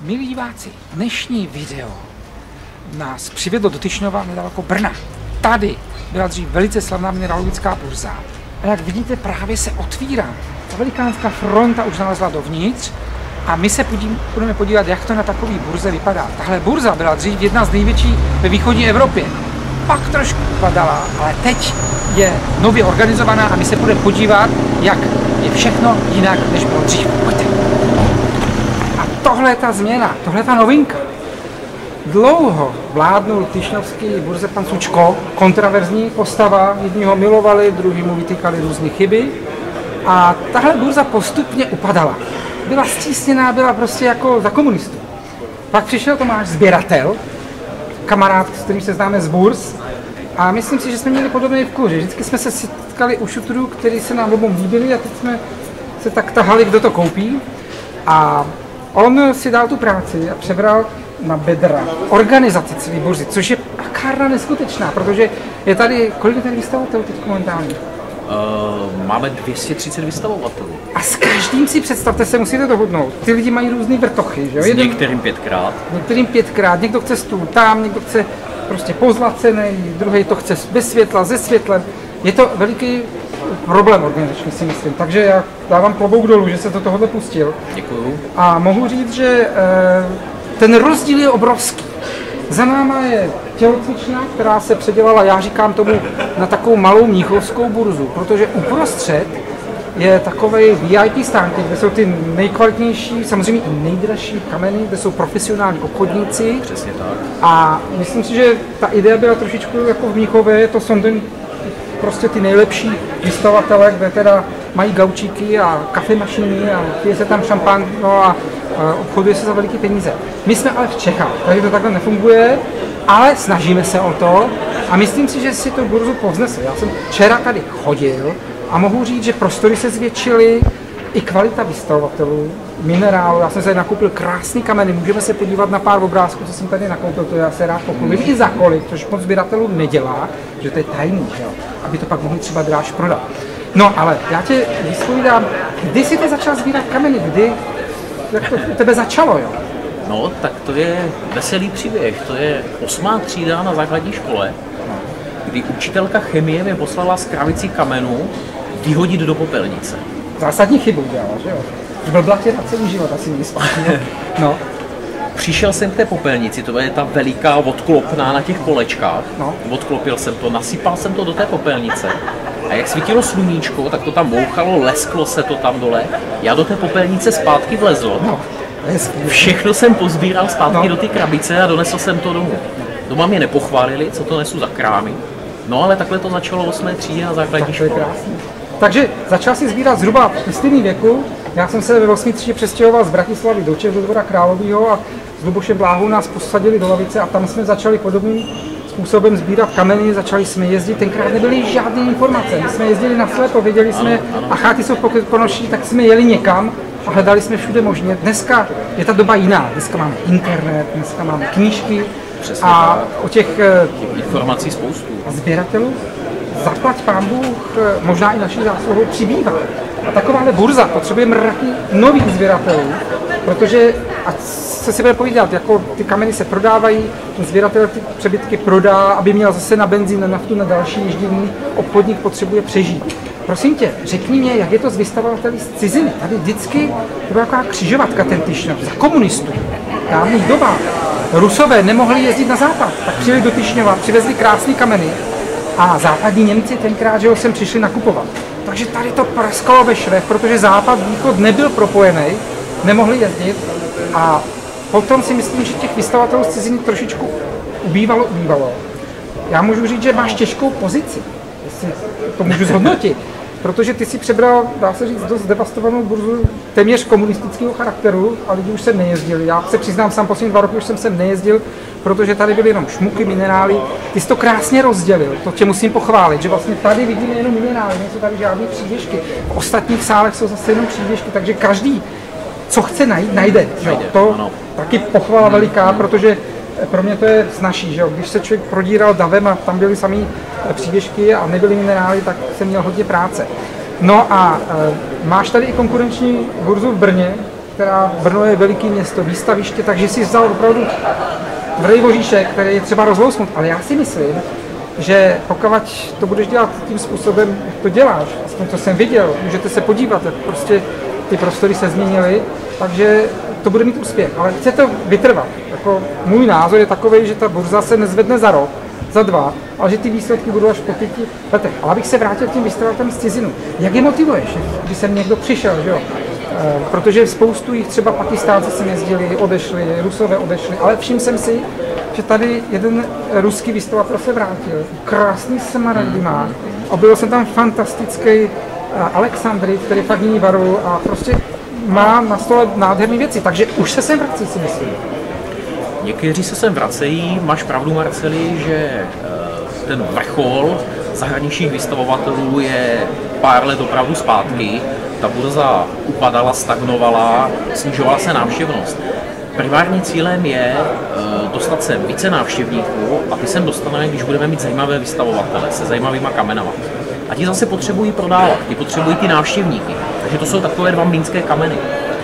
Milí diváci, dnešní video nás přivedlo do Tyšnova nedaleko Brna. Tady byla dřív velice slavná mineralogická burza. A jak vidíte, právě se otvírá. Ta velikánská fronta už nalezla dovnitř a my se budeme podívat, jak to na takové burze vypadá. Tahle burza byla dřív jedna z největších ve východní Evropě. Pak trošku padala, ale teď je nově organizovaná a my se budeme podívat, jak je všechno jinak, než bylo dřív. Pojďte. A tohle je ta změna, tohle je ta novinka. Dlouho vládnul tyšnovský burze pan Sučko, kontraverzní postava, jedni ho milovali, druhý mu vytýkali různé chyby. A tahle burza postupně upadala. Byla stísněná, byla prostě jako za komunistů. Pak přišel Tomáš Sběratel, kamarád, s kterým se známe z burz. A myslím si, že jsme měli podobný vkus, že vždycky jsme se setkali u šutrů, který se nám obou líbili a teď jsme se tak tahali, kdo to koupí. A on si dal tu práci a přebral na bedra organizaci celé burzy, což je kárna neskutečná, protože je tady, kolik je tady vystavatelů teď momentálně? Máme 230 vystavovatelů. A s každým si představte se, musíte dohodnout. Ty lidi mají různé vrtochy, že jo? S některým 5krát. Některým 5krát, někdo chce stůl tam, někdo chce prostě pozlacený, druhý to chce bez světla, se světlem. Je to veliký problém organizační, si myslím. Takže já dávám klobouk dolů, že se do tohohle pustil. Děkuju. A mohu říct, že ten rozdíl je obrovský. Za náma je tělocvična, která se předělala, já říkám tomu, na takovou malou mnichovskou burzu, protože uprostřed je takovej VIP stánek, kde jsou ty nejkvalitnější, samozřejmě i nejdražší kameny, kde jsou profesionální obchodníci. Přesně tak. A myslím si, že ta idea byla trošičku jako v Mnichově, to jsou prostě ty nejlepší vystavatelé, kde teda mají gaučíky a kafemašiny a pije se tam šampán, no a obchoduje se za veliké peníze. My jsme ale v Čechách, takže to takhle nefunguje, ale snažíme se o to a myslím si, že si tu burzu povznese. Já jsem včera tady chodil a mohu říct, že prostory se zvětšily, i kvalita vystavovatelů, minerálu. Já jsem se nakoupil krásný kameny, můžeme se podívat na pár obrázků, co jsem tady nakoupil, to já se rád pochlubím i za kolik, což moc sběratelů nedělá, že to je tajný, že jo? Aby to pak mohli třeba dráž prodat. No ale já tě vyspovídám, kdy jsi ty začal sbírat kameny, jak to u tebe začalo, jo? No, tak to je veselý příběh. To je 8. třída na základní škole, kdy učitelka chemie mě poslala z krabicí kamenů vyhodit do popelnice. Zásadní chybu dělala, že jo? Blbla tě na celý život asi nejspíš. No. Přišel jsem k té popelnici, to je ta veliká odklopná na těch kolečkách. No. Odklopil jsem to, nasypal jsem to do té popelnice. A jak svítilo sluníčko, tak to tam mouchalo, lesklo se to tam dole. Já do té popelnice zpátky vlezl. No. Všechno jsem pozbíral zpátky do té krabice a donesl jsem to domů. Doma mě nepochválili, co to nesu za krámy. No ale takhle to začalo v 8. třídě na základní škole. Takže začal si sbírat zhruba v stejném věku. Já jsem se ve 8. třídě přestěhoval z Bratislavy do Čech, do Dvora Královýho a s Lubošem Bláhou nás posadili do lavice a tam jsme začali podobným způsobem sbírat kameny, začali jsme jezdit, tenkrát nebyly žádné informace, my jsme jezdili na slepo, věděli jsme, a cháty jsou ponoší, tak jsme jeli někam a hledali jsme všude možně. Dneska je ta doba jiná, dneska máme internet, dneska máme knížky. Přesně a tak. o těch informací spoustu. Sběratelů zaplať pán Bůh, možná i naší zásluhou přibývá. A takováhle burza potřebuje mraky nových sběratelů, protože, a co si bude povídat, jako ty kameny se prodávají, ten sběratel ty přebytky prodá, aby měl zase na benzín, na naftu, na další ježdění, obchodník potřebuje přežít. Prosím tě, řekni mě, jak je to s vystavovateli z ciziny. Tady vždycky to byla taková křižovatka ten Tyšnov, za komunistů. V dávných dobách Rusové nemohli jezdit na západ, tak přijeli do Tyšnova, přivezli krásné kameny a západní Němci tenkrát, že ho sem přišli nakupovat. Takže tady to praskalo ve švech, protože západ, východ nebyl propojený, nemohli jezdit a potom si myslím, že těch vystavatelů z ciziny trošičku ubývalo. Já můžu říct, že máš těžkou pozici, jestli to můžu zhodnotit, protože ty si přebral, dá se říct, dost devastovanou burzu téměř komunistického charakteru a lidi už sem nejezdili. Já se přiznám, sám poslední 2 roky už jsem sem nejezdil, protože tady byly jenom šmuky, minerály. Ty jsi to krásně rozdělil, to tě musím pochválit, že vlastně tady vidíme jenom minerály, nejsou tady žádné přívěšky. V ostatních sálech jsou zase jenom přívěšky, takže každý, co chce najít, najde. To ano. Taky pochvala veliká, protože pro mě to je snazší, že jo? Když se člověk prodíral davem a tam byly samý přívěšky a nebyly minerály, tak jsem měl hodně práce. No a máš tady i konkurenční burzu v Brně, která Brno je veliký město, výstaviště, takže si vzal opravdu tvrdý voříšek, který je třeba rozlousnout. Ale já si myslím, že pokud to budeš dělat tím způsobem, jak to děláš, aspoň co jsem viděl, můžete se podívat, jak prostě ty prostory se změnily, takže to bude mít úspěch. Ale chce to vytrvat. Jako můj názor je takový, že ta burza se nezvedne za rok, za 2, ale že ty výsledky budou až po 5 letech. Ale abych se vrátil k těm výstavatelům z cizinu. Jak je motivuješ, když sem někdo přišel, že jo? Protože spoustu jich třeba Pakistánci sem jezdili, odešli, Rusové odešli, ale všiml jsem si, že tady jeden ruský vystavatel se vrátil, krásný smaragdy má, objevil jsem tam fantastický Alexandry, který fakt jiný varu a prostě má na stole nádherné věci, takže už se sem vrací, si myslím. Někteří se sem vracejí, máš pravdu, Marceli, že ten vrchol zahraničních vystavovatelů je pár let opravdu zpátky. Ta burza upadala, stagnovala, snižovala se návštěvnost. Primárním cílem je dostat sem více návštěvníků a ty sem dostaneme, když budeme mít zajímavé vystavovatele se zajímavýma kamenama. A ti zase potřebují prodávat, ti potřebují ty návštěvníky. Takže to jsou takové dva mlýnské kameny.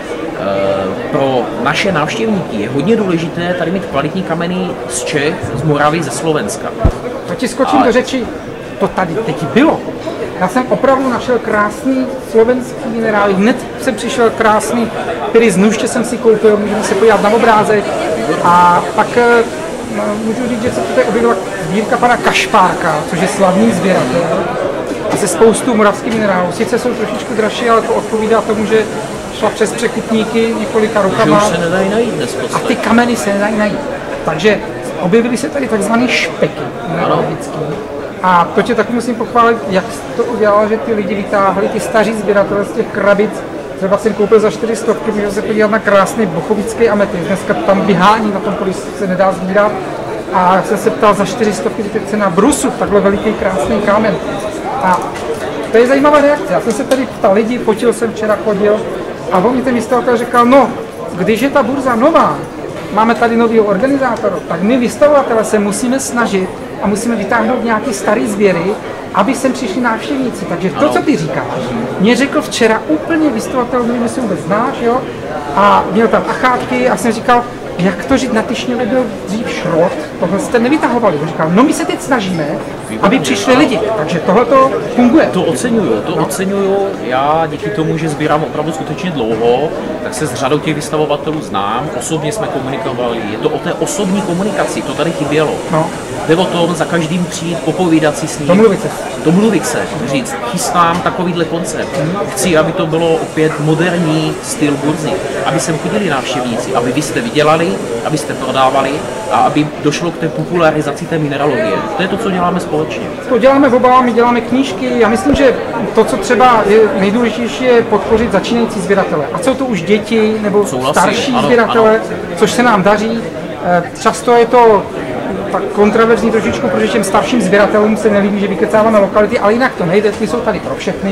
Pro naše návštěvníky je hodně důležité tady mít kvalitní kameny z Čech, z Moravy, ze Slovenska. To ti skočím do řeči, to tady teď bylo. Já jsem opravdu našel krásný slovenský minerály, hned jsem přišel krásný pyry z nůžče jsem si koupil, můžeme se podívat na obrázek a pak můžu říct, že se tady objevila sbírka pana Kašpárka, což je slavný sběratel a se spoustu moravských minerálů. Sice jsou trošičku dražší, ale to odpovídá tomu, že šla přes překupníky několika rukama. Že už se nedají najít dnes a ty kameny se nedají najít. Takže objevily se tady takzvané špeky mineralogické. A to tě taky musím pochválit, jak jsi to udělal, že ty lidi vytáhli, ty staří sběratelé z těch krabic. Třeba jsem koupil za 400, můžu se podívat na krásný bochovický ametist. Dneska tam vyhání, na tom poli se nedá sbírat. A já jsem se ptal za 400, teď cena brusu, takhle veliký krásný kámen. A to je zajímavá reakce. Já jsem se tady ptal lidí, fotil jsem včera, chodil a on mi ten vystavatel říkal, no, když je ta burza nová, máme tady nového organizátora, tak my vystavovatelé se musíme snažit a musíme vytáhnout nějaký starý sběry, aby sem přišli návštěvníci. Takže to, co ty říkáš, mě řekl včera úplně vystavatel, nevím, si vůbec znáš, jo? A měl tam achátky a jsem říkal, jak to, že na Tyšňově byl dřív šrot, tohle jste nevytahovali. On říkal, no my se teď snažíme, aby přišli lidi, takže tohle to funguje. To oceňuju. Já díky tomu, že sbírám opravdu skutečně dlouho, tak se s řadou těch vystavovatelů znám, osobně jsme komunikovali, je to o té osobní komunikaci, to tady chybělo. No. Jde o tom za každým přijít, popovídat si s ním. Domluvit se, říct, chystám takovýhle koncept. Chci, aby to bylo opět moderní styl burzy, aby sem chodili návštěvníci, aby vy jste vydělali, abyste prodávali a aby došlo k té popularizaci té mineralogie. To je to, co děláme společně. To děláme oba, my děláme knížky. Já myslím, že to, co třeba je nejdůležitější, je podpořit začínající sběratele. A jsou to už děti nebo starší sběratele, což se nám daří. Často je to tak kontroverzní trošičku, protože těm starším sběratelům se nelíbí, že vykecáváme lokality, ale jinak to nejde, ty jsou tady pro všechny.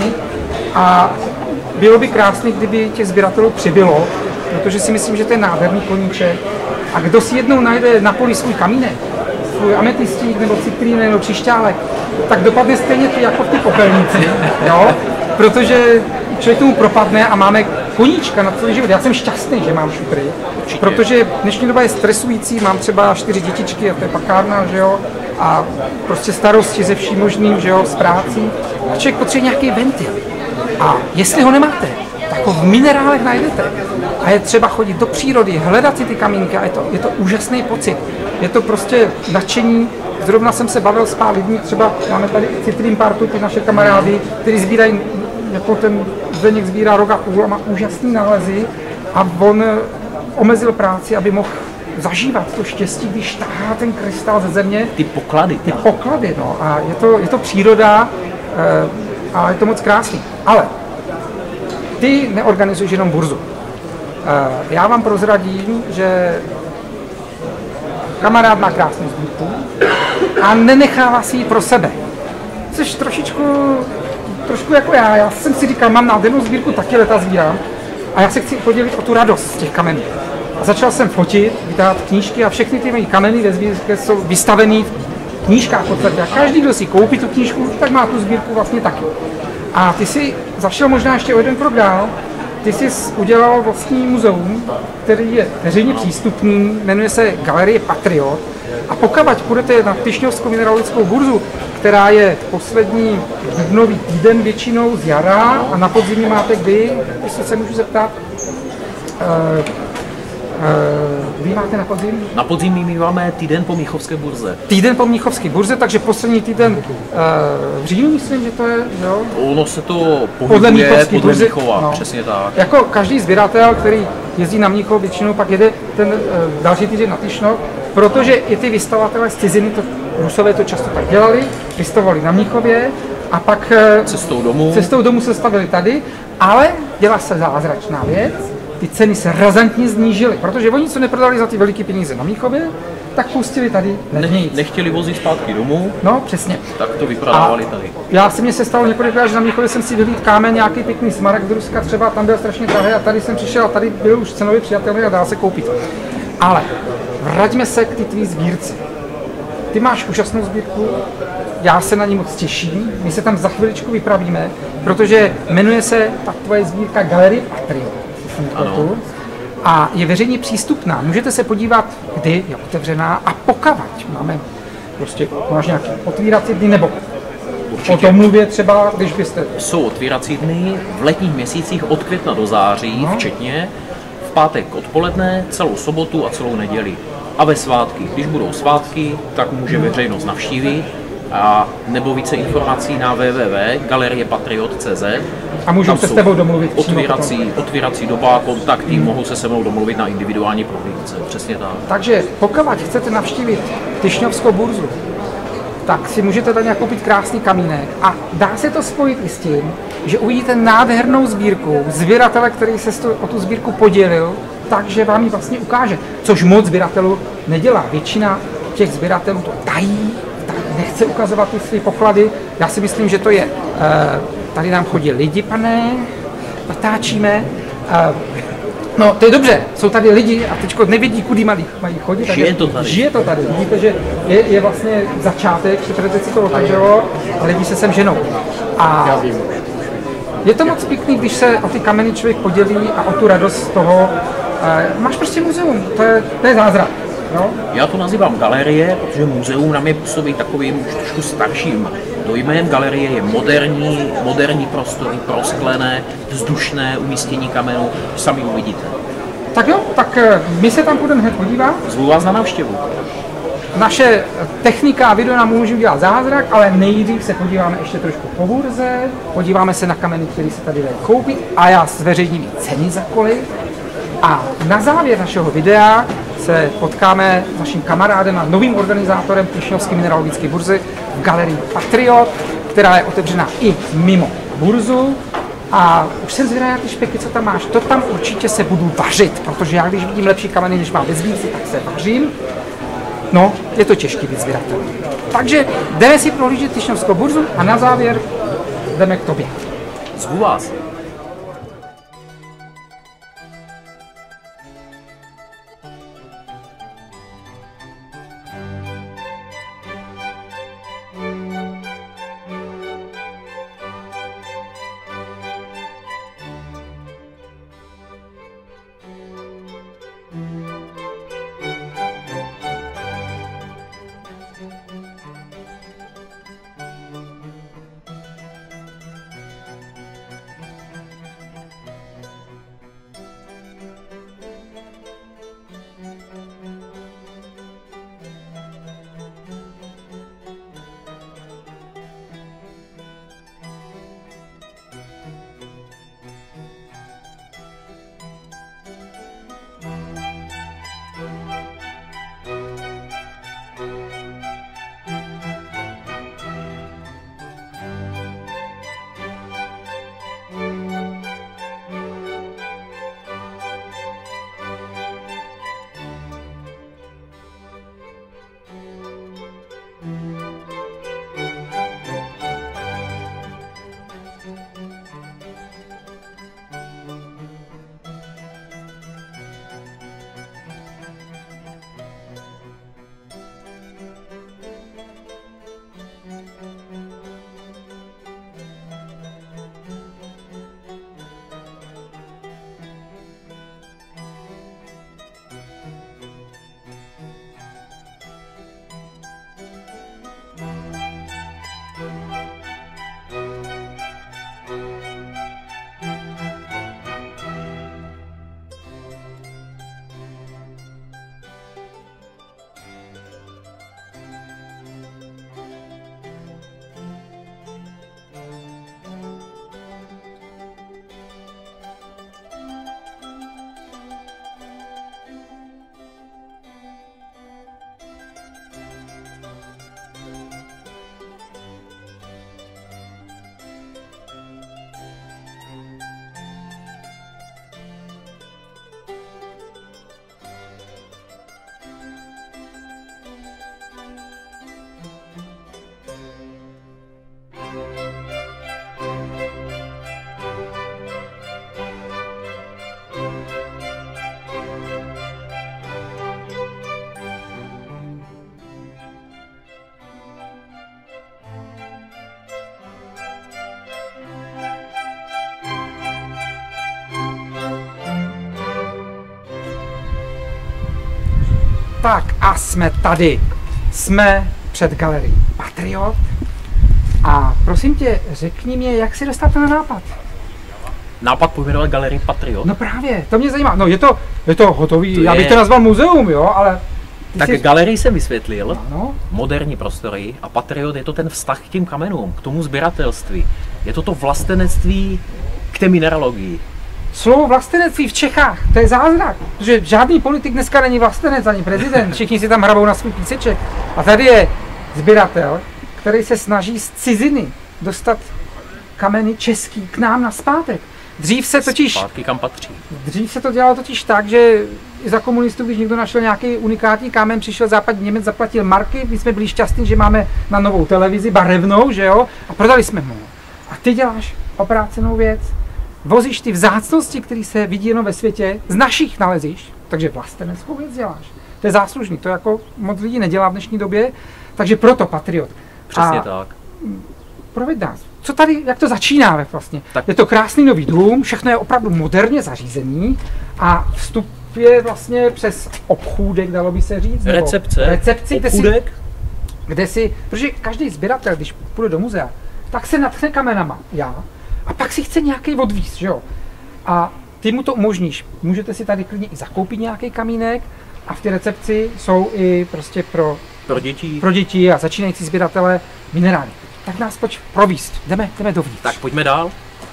A bylo by krásné, kdyby těch sběratelů přibylo, protože si myslím, že to je nádherný koníček. A kdo si jednou najde na poli svůj kamínek, svůj ametistík nebo citrín nebo křišťálek, tak dopadne stejně to jako v té popelnici, jo? Protože člověk tomu propadne a máme koníčka na celý život. Já jsem šťastný, že mám šutry, protože dnešní doba je stresující, mám třeba 4 dětičky a to je pakárna, že jo? A prostě starosti ze vším možným, že jo, s prácí. A člověk potřebuje nějaký ventil. A jestli ho nemáte, tak ho v minerálech najdete. A je třeba chodit do přírody, hledat si ty kamínky a je to úžasný pocit. Je to prostě nadšení. Zrovna jsem se bavil s pár lidmi, třeba máme tady Citrin Partu, ty naše kamarády, kteří sbírají, jako ten Zdeněk sbírá rok a půl a má úžasný nálezy a on omezil práci, aby mohl zažívat to štěstí, když tahá ten krystal ze země. Ty poklady, no. A je to příroda a je to moc krásný. Ale ty neorganizuješ jenom burzu. Já vám prozradím, že kamarád má krásnou sbírku a nenechává si ji pro sebe. Což trošku jako já. Já jsem si říkal, mám nádhernou sbírku, taky leta sbírám a já se chci podělit o tu radost z těch kamenů. A začal jsem fotit, vydávat knížky a všechny ty moje kameny ve sbírce jsou vystavený v knížkách v podstatě. A každý, kdo si koupí tu knížku, tak má tu sbírku vlastně taky. A ty si zašel možná ještě o jeden krok dál. ty jsi udělal vlastní muzeum, který je veřejně přístupný, jmenuje se Galerie Patriot. A pokud půjdete na Tyšňovskou mineralogickou burzu, která je poslední dubnový týden většinou z jara a na podzimí máte kdy, jestli se můžu zeptat, vy máte na podzim? Na podzim my máme týden po Mnichovské burze. Týden po Mnichovské burze, takže poslední týden v říjnu, myslím, že to je, jo? Ono se to pohybuje podle Mnichova, no. Přesně tak. Jako každý sběratel, který jezdí na Mnichov, většinou pak jede ten další týden na Tyšnov, protože i ty vystavatelé z ciziny, Rusové to často tak dělali, vystavovali na Mnichově a pak cestou domů se stavili tady, ale dělá se zázračná věc, ty ceny se razantně snížily, protože oni, co neprodali za ty veliké peníze na Mnichově, tak pustili tady levnějc. Nechtěli vozit zpátky domů, no přesně. Tak to vyprodávali tady. Mně se stalo několikrát, že na Mnichově jsem si vyhlídl kámen, nějaký pěkný smaragd z Ruska třeba, tam byl strašně drahý a tady jsem přišel a tady byl už cenově přijatelný a dá se koupit. Ale vraťme se k ty tvý sbírce. Ty máš úžasnou sbírku, já se na ní moc těším, my se tam za chviličku vypravíme, protože jmenuje se ta tvoje sbírka Galerie Patriot. A je veřejně přístupná. Můžete se podívat, kdy je otevřená a pokavať. Máš nějaké otvírací dny nebo určitě. O tom mluvě třeba, když byste... Jsou otvírací dny v letních měsících od května do září, včetně v pátek odpoledne, celou sobotu a celou neděli. A ve svátky. Když budou svátky, tak může veřejnost navštívit a nebo více informací na www.galeriepatriot.cz. A můžu se s tebou domluvit. Otvírací doba, kontakty, mohou se se mnou domluvit na individuální prohlídce. Přesně tak. Takže pokud chcete navštívit Tyšňovskou burzu, tak si můžete tady koupit krásný kamínek a dá se to spojit i s tím, že uvidíte nádhernou sbírku sběratele, který se o tu sbírku podělil, takže vám ji vlastně ukáže, což moc sběratelů nedělá. Většina těch sběratelů to tají, nechce ukazovat ty své poklady. Já si myslím, že to je, tady nám chodí lidi, pane, natáčíme. No, to je dobře, jsou tady lidi a teďko nevědí, kudy mají chodit. Žije to tady. Vidíte, že je vlastně začátek, že si to otevřelo a lidi se sem ženou. A je to moc pěkný, když se o ty kameny člověk podělí a o tu radost z toho. Máš prostě muzeum, to je zázrak. No? Já to nazývám galerie, protože muzeum na mě působí takovým už trošku starším dojmem. Galerie je moderní prostory, prosklené, vzdušné umístění kamenů, sami uvidíte. Tak jo, tak my se tam půjdeme hned podívat. Zvu vás na návštěvu. Naše technika a video nám může udělat zázrak, ale nejdřív se podíváme ještě trošku po burze, podíváme se na kameny, které se tady dají koupit a já zveřejním ceny za kolik. A na závěr našeho videa se potkáme s naším kamarádem a novým organizátorem Tyšňovské mineralogické burzy v Galerii Patriot, která je otevřená i mimo burzu. A už jsem zvědavý na ty špeky, co tam máš. To tam určitě se budu vařit, protože já když vidím lepší kameny, než mám ve sbírce, tak se vařím. No, je to těžký být sběratel. Takže jdeme si prohlížet Tyšňovskou burzu a na závěr jdeme k tobě. Zvu vás. Tak a jsme tady. Jsme před galerií Patriot. A prosím tě, řekni mě, jak jsi dostal ten nápad? Nápad pojmenovat galerii Patriot? No právě, to mě zajímá. No je to hotový, To já bych to nazval muzeum, jo, ale... Tak galerii jsem vysvětlil, ano. Moderní prostory a Patriot je to ten vztah k těm kamenům, k tomu sběratelství. Je to vlastenectví k té mineralogii. Slovo vlastenectví v Čechách, to je zázrak, protože žádný politik dneska není vlastenec, ani prezident, všichni si tam hrabou na svůj píseček. A tady je sběratel, který se snaží z ciziny dostat kameny český k nám nazpátek. Dřív se to dělalo totiž tak, že i za komunistů, když někdo našel nějaký unikátní kámen, přišel západní Němec, zaplatil marky, my jsme byli šťastní, že máme na novou televizi, barevnou, že jo, a prodali jsme mu. A ty děláš oprácenou věc, vozíš ty vzácnosti, které se vidí jenom ve světě, z našich nalezíš, takže vlasteneckou věc děláš. To je záslužný, to jako moc lidí nedělá v dnešní době, takže proto Patriot. Přesně tak. Proveď nás. Co tady, jak to začíná vlastně? Tak. Je to krásný nový dům, všechno je opravdu moderně zařízený a vstup je vlastně přes obchůdek, dalo by se říct. Recepci, kde si, protože každý sběratel, když půjde do muzea, tak se natchne kamenama, a pak si chce nějaký odvíz, že jo? A ty mu to umožníš. Můžete si tady klidně i zakoupit nějaký kamínek a v té recepci jsou i prostě pro děti a začínající sběratele minerály. Tak nás pojď províst. Jdeme dovnitř. Tak pojďme dál.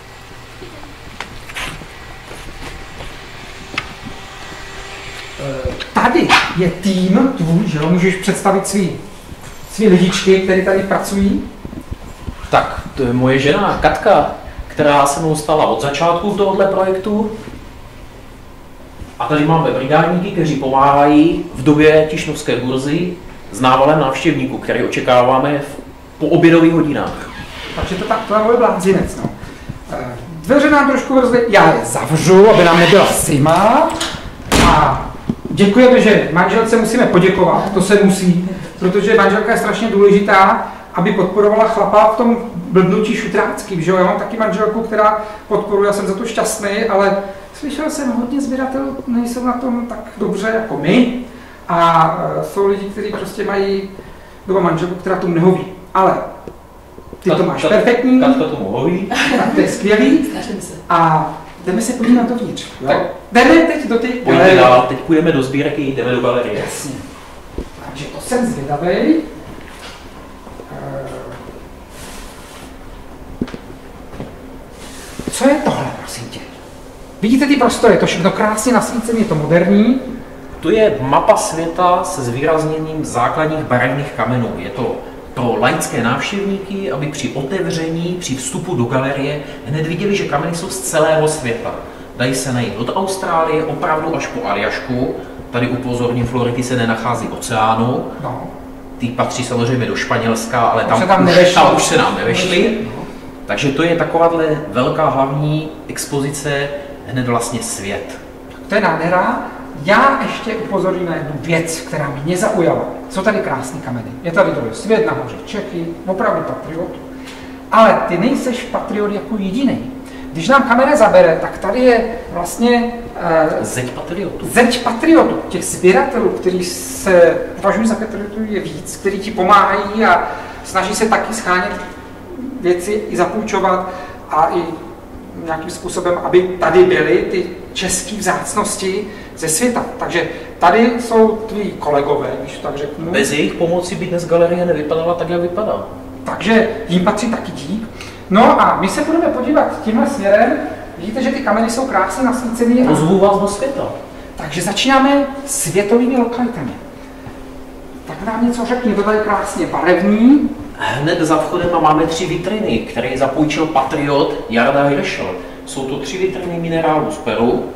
Tady je tým tvůj, že jo? Můžeš představit svý lidičky, které tady pracují. Tak, to je moje žena Katka, která se mnou stala od začátku tohoto projektu. A tady máme brigádníky, kteří pomáhají v době Tišnovské burzy s návalem návštěvníků, který očekáváme po obědových hodinách. Takže to je můj blázinec. No. Dveře nám trošku vrzly, já je zavřu, aby nám nebyla zima. A děkujeme, že manželce musíme poděkovat, to se musí, protože manželka je strašně důležitá, aby podporovala chlapa v tom blbnutí šutráckým, že jo? Já mám taky manželku, která podporuje, já jsem za to šťastný, ale slyšel jsem, hodně sběratelů nejsou na tom tak dobře jako my a jsou lidi, kteří prostě mají doma manželku, která tomu nehoví. Ale ty to máš perfektní, Katka tomu hoví. Tak to je skvělý a jdeme se podívat dovnitř. Tak jdeme teď do těch galerie. Dál, teď půjdeme do sbírky, jdeme do galerie. Jasně. Takže to jsem zvědavej. Co je tohle, prosím tě? Vidíte ty prostory, to všechno krásně nasvícené, je to moderní. To je mapa světa se zvýrazněním základních barevných kamenů. Je to pro laické návštěvníky, aby při otevření, při vstupu do galerie hned viděli, že kameny jsou z celého světa. Dají se najít od Austrálie opravdu až po Aljašku. Tady upozorním, Floridy se nenachází v oceánu. No. Ty patří samozřejmě do Španělska, ale tam už se nám nevešly. No. Takže to je takováhle velká hlavní expozice, hned vlastně svět. To je nádhera. Já ještě upozorním na jednu věc, která mě zaujala. Jsou tady krásné kameny. Je tady dole svět, nahoře Čechy, opravdu Patriot. Ale ty nejseš Patriot jako jediný. Když nám kamera zabere, tak tady je vlastně zeď patriotů, těch sběratelů, kteří se považují za patriotů, je víc, kteří ti pomáhají a snaží se taky schánět věci i zapůjčovat a i nějakým způsobem, aby tady byly ty české vzácnosti ze světa. Takže tady jsou tví kolegové, když to tak řeknu. Bez jejich pomoci by dnes galerie nevypadala tak, jak vypadá. Takže jim patří taky dík. No a my se budeme podívat tímhle směrem. Vidíte, že ty kameny jsou krásně nasvícené. Pozvu vás do světa. Takže začínáme světovými lokalitami. Tak nám něco řekni, to tady krásně barevný. Hned za vchodem máme 3 vitriny, které zapůjčil Patriot Jarda Hirschel. Jsou to 3 vitriny minerálů z Peru.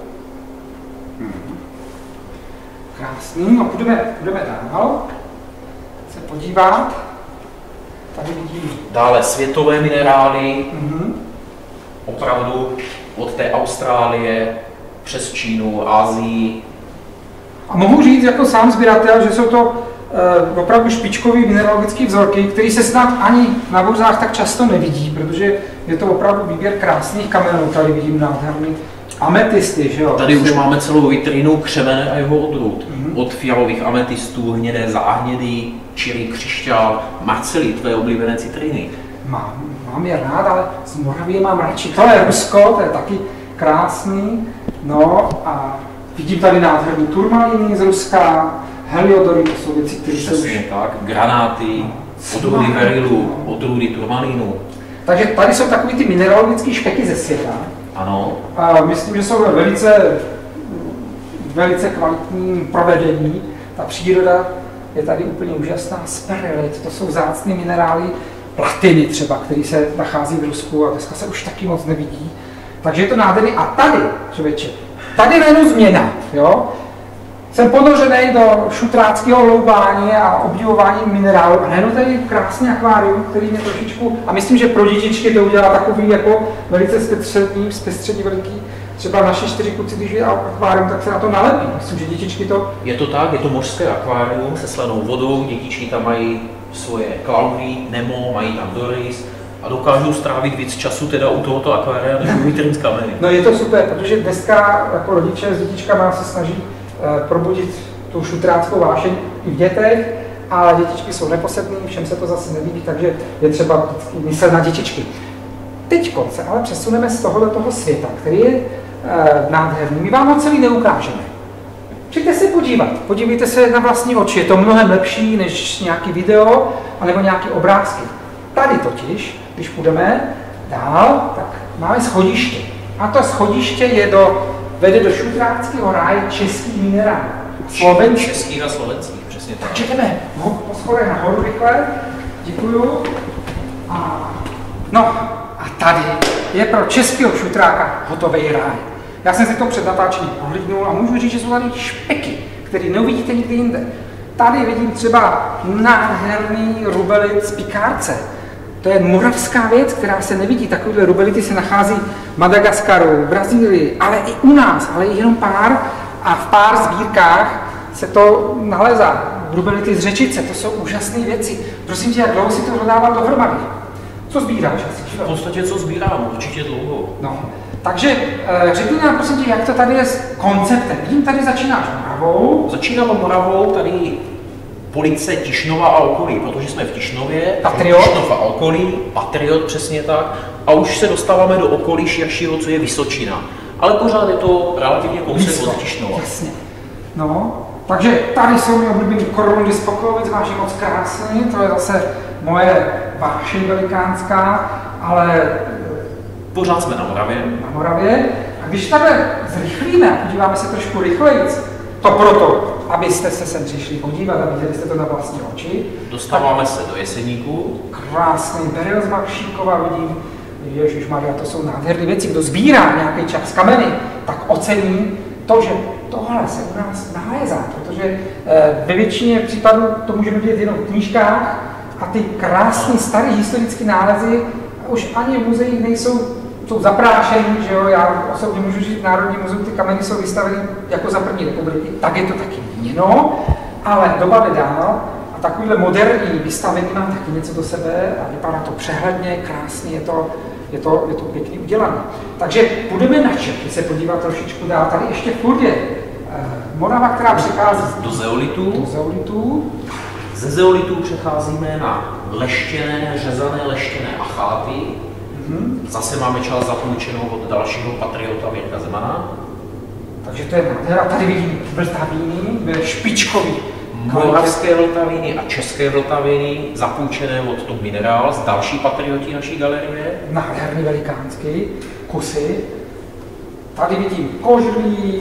Krásný, no půjdeme dál. Se podívat. Tady vidím. Dále světové minerály. Opravdu od té Austrálie přes Čínu, Asii. A mohu říct jako sám sběratel, že jsou to opravdu špičkový mineralogický vzorky, který se snad ani na burzách tak často nevidí, protože je to opravdu výběr krásných kamenů. Tady vidím nádherný Ametisty, že jo? Tady už máme celou vitrínu křemene a jeho odrůd. Od fialových ametistů, hnědé záhnědy, čirý křišťál, marcely, tvé oblíbené citriny. Mám je rád, ale z Moravie mám radši. To je Rusko, to je taky krásný. No a vidím tady nádherný turmaliny z Ruska, heliodory, to jsou věci, které jsou už... tak, granáty, odrůdy verilu, odrůdy turmalínu. Takže tady jsou takové ty mineralogické špeky ze světa. Ano. A myslím, že jsou velice kvalitní provedení. Ta příroda je tady úplně úžasná. Sperlit, to jsou vzácné minerály, platiny třeba, který se nachází v Rusku a dneska se už taky moc nevidí. Takže je to nádherný. A tady, člověče, tady najednou změna, jo? Jsem ponořený do šutráckého hloubání a obdivování minerálů a najednou tady krásný akvárium, který mě trošičku, a myslím, že pro dětičky to udělá takový jako velice zpestřední veliký. Třeba naši 4 kluci, když je akvárium, tak se na to nalepí. Myslím, že dětičky to... Je to tak, je to mořské akvárium se slanou vodou, dětičky tam mají svoje klauny, Nemo, mají tam Doris a dokážou strávit víc času teda u tohoto akvária než u vitrin z kameny. No je to super, protože dneska jako rodiče s dětičkama se snaží probudit tu šutráckou vášeň i v dětech, ale dětičky jsou neposedný, všem se to zase nelíbí, takže je třeba myslet na dětičky. Teď se ale přesuneme z toho světa, který je nádherný. My vám ho celý neukážeme. Přijďte se podívat, podívejte se na vlastní oči, je to mnohem lepší než nějaký video anebo nějaké obrázky. Tady totiž, když půjdeme dál, tak máme schodiště. A to schodiště vede do šutráckého ráje český minerál. Českých a slovenských, přesně tak. Takže jdeme po schodech nahoru rychle. Děkuju. A tady je pro českého šutráka hotový ráj. Já jsem si to před natáčením pohlídnul a můžu říct, že jsou tady špeky, které neuvidíte nikdy jinde. Tady vidím třeba nádherný rubelit z Pikárce. To je moravská věc, která se nevidí. Takovéhle rubelity se nachází v Madagaskaru, v Brazílii, ale i u nás, ale i jenom pár. A v pár sbírkách se to nalezá. Rubelity z Řečice, to jsou úžasné věci. Prosím tě, jak dlouho si to dodával dohromady? Co sbíráš asi? V podstatě co sbírám, určitě dlouho. No, takže řekni nám, prosím tě, jak to tady je s konceptem. Vidím, tady začínáš Moravou. Začínáme Moravou, tady Police Tišnova a okolí, protože jsme v Tišnově. Patriot. Tišnov a okolí, Patriot, přesně tak. A už se dostáváme do okolí širšího, co je Vysočina. Ale pořád je to relativně kousek od Tišnova. Jasně. No, takže tady jsou mi oblíbený Koruny z Pokovic, máš je moc krásný, to je zase moje vášeň velikánská, ale... Pořád jsme na Moravě. A když tady zrychlíme a podíváme se trošku rychlejc, to proto, abyste se sem přišli podívat a viděli jste to na vlastní oči. Dostáváme se do Jeseníku. Krásný beryl z Maršíkova vidím. Ježišmarja, to jsou nádherné věci. Kdo sbírá nějaký čas kameny, tak ocení to, že tohle se u nás nalézá, protože ve většině případů to můžeme vidět jenom v knížkách a ty krásné staré historické nálezy už ani v muzeích nejsou, jsou zaprášený, že jo, já osobně můžu říct, v Národním muzeu ty kameny jsou vystaveny jako za první republiky, tak je to taky měněno, ale doba jde dál a takovýhle moderní vystavení má taky něco do sebe a vypadá to přehledně, krásně, je to pěkně udělané. Takže půjdeme na Čechy se podívat trošičku dál. Tady ještě furt je Morava, která přechází do zeolitů. Ze zeolitů přecházíme na řezané leštěné acháty. Zase máme část zapůjčenou od dalšího patriota Mirka Zemana. Takže to je nádhera. Tady vidím vltavíny, špičkový. Moravské vltaviny a české vltaviny, zapůjčené od Tom Mineral z další patrioti naší galerie. Nádherný velikánský kusy. Tady vidím kožlí,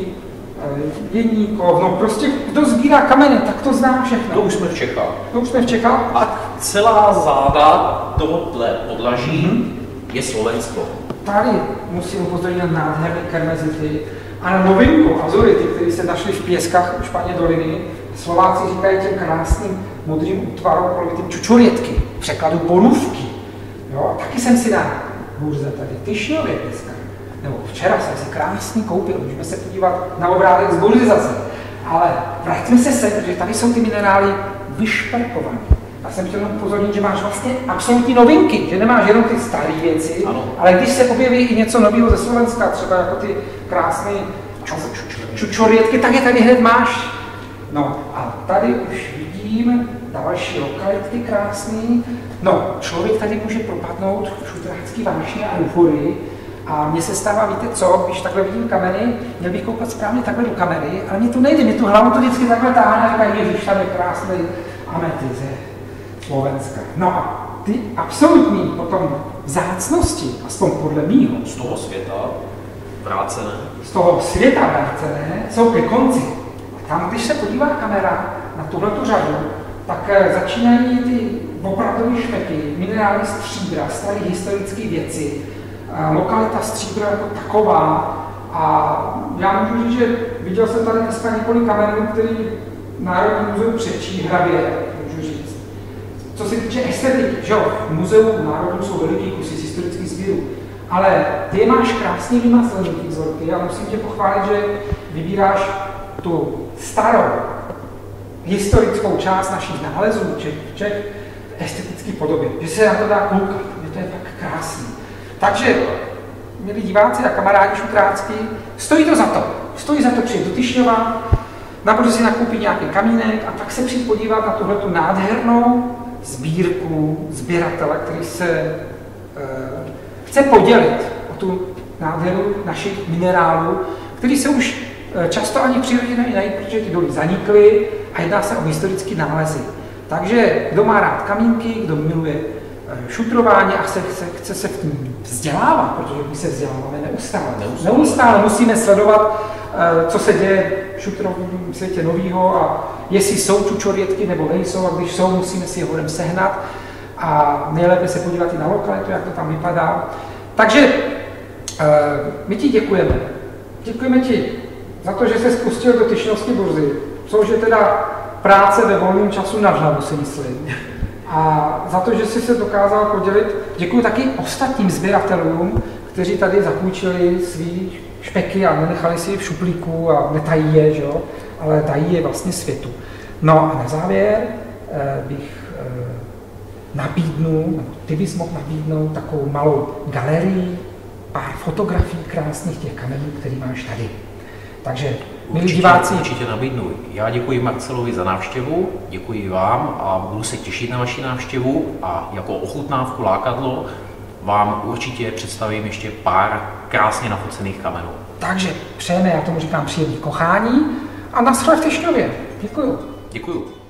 Jeníkov, no prostě kdo sbírá kameny, tak to zná všechno. To už jsme v Čechách. A celá záda tohohle podlaží je Slovensko. Tady musím upozornit na nádherné kermezity a na novinku azurity, které se našly v pěskách Španě doliny. Slováci říkají těm krásným modrým útvarům kolovitým čučorětky, v překladu borůvky. Jo, a taky jsem si dal burze tady v Tišnově dneska. Nebo včera jsem si krásný koupil, můžeme se podívat na obrázek z burzy zase. Ale vraťme se sem, protože tady jsou ty minerály vyšperkované. Já jsem chtěl upozornit, že máš vlastně absolutní novinky, že nemáš jenom ty staré věci, ano. Ale když se objeví i něco nového ze Slovenska, třeba jako ty krásné čučorětky, tak je tady hned máš. No a tady už vidím další lokality krásný. No, člověk tady může propadnout v šudrácký vášně a euforii. A mně se stává, víte co, když takhle vidím kameny, měl bych koukat správně takhle do kamery, ale mně to nejde, mě tu hlavu to vždycky takhle táhne, říká, ježiš, tady je krásný amety ze Slovenska. No a ty absolutní potom vzácnosti, aspoň podle mýho, z toho světa vrácené, jsou ke konci. A tam, když se podívá kamera na tuhletu řadu, tak začínají ty opravdové špeky, minerální stříbra, staré historické věci, lokalita stříbra jako taková. A já můžu říct, že viděl jsem tady dneska několik kamenů, který Národní muzeum předčí hrabě, můžu říct. Co se týče estetiky, že jo, v muzeu národů jsou veliký kusy z historických sbírů, ale ty máš krásně vymazlený ty vzorky a musím tě pochválit, že vybíráš tu starou historickou část našich nálezů v estetické podobě, že se na to dá koukat, že to je tak krásný. Takže, milí diváci a kamarádi šutrácky, stojí to za to. Stojí za to přijet do Tyšňova, nabudu si nakoupit nějaký kamínek a pak se přijít podívat na tuhletu nádhernou sbírku sběratele, který se chce podělit o tu nádheru našich minerálů, který se už často ani v přírodě najít, protože ty doly zanikly a jedná se o historické nálezy. Takže kdo má rád kamínky, kdo miluje šutrování a chce se v tím vzdělávat, protože my se vzděláváme neustále musíme sledovat, co se děje v šutrovém světě novýho a jestli jsou čučorětky nebo nejsou, a když jsou, musíme si je hodem sehnat a nejlépe se podívat i na lokalitu, jak to tam vypadá. Takže my ti děkujeme. Děkujeme ti za to, že se spustil do Tyšňovské burzy, což je teda práce ve volném času na hlavu, si myslím. A za to, že jsi se dokázal podělit, děkuji taky ostatním sběratelům, kteří tady zapůjčili svý špeky a nenechali si je v šuplíku a netají je, že jo? Ale dají je vlastně světu. No a na závěr bych nabídnul, ty bys mohl nabídnout takovou malou galerii, pár fotografií krásných těch kamenů, který máš tady. Takže, milí diváci... Určitě nabídnu. Já děkuji Marcelovi za návštěvu, děkuji vám a budu se těšit na vaši návštěvu a jako ochutnávku lákadlo vám určitě představím ještě pár krásně nafocených kamenů. Takže přejeme, já tomu říkám, příjemný kochání a nashledanou v Tyšňově. Děkuju. Děkuju.